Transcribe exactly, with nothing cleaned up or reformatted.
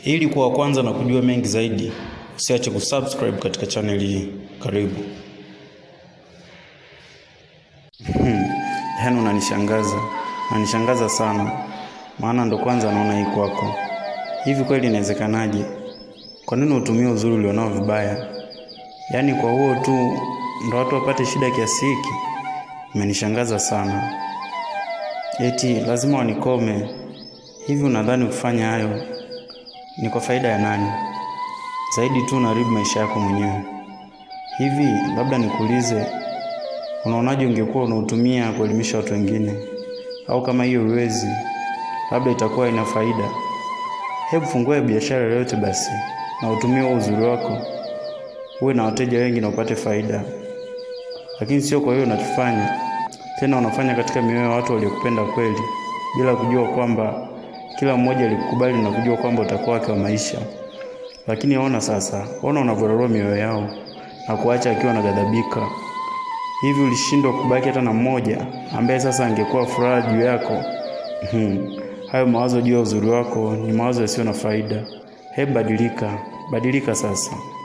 Ili kuwa kwanza na kujua mengi zaidi, usiache kusubscribe katika channel hii. Karibu. Hmm, yani unanishangaza. Unanishangaza sana. Maana ndo kwanza naona hii kwako. Hivi kweli inawezekanaje? Kwa nini utumie uzuri ulionao vibaya? Yaani kwa huo tu ndo watu wapate shida kiasi hiki? Umenishangaza sana. Eti lazima wanikome. Hivi unadhani kufanya hayo ni kwa faida ya nani? Zaidi tu unaharibu maisha yako mwenyewe. Hivi labda nikuulize, unaonaje ungekuwa unautumia kuelimisha watu wengine? Au kama hiyo uwezi, labda itakuwa ina faida. Hebu fungua biashara yoyote basi na utumie uzuri wako, uwe na wateja wengi na upate faida. Lakini sio kwa hiyo unachofanya. Tena unafanya katika mioyo ya watu waliokupenda kweli, bila kujua kwamba kila mmoja alikubali na kujua kwamba utakuwa wake wa maisha. Lakini ona sasa, ona unavyororoa mioyo yao na kuacha akiwa anaghadhabika. Hivi ulishindwa kubaki hata na mmoja ambaye sasa angekuwa furaha juu yako? Hmm. Hayo mawazo juu ya uzuri wako ni mawazo yasiyo na faida. Hebu badilika, badilika sasa.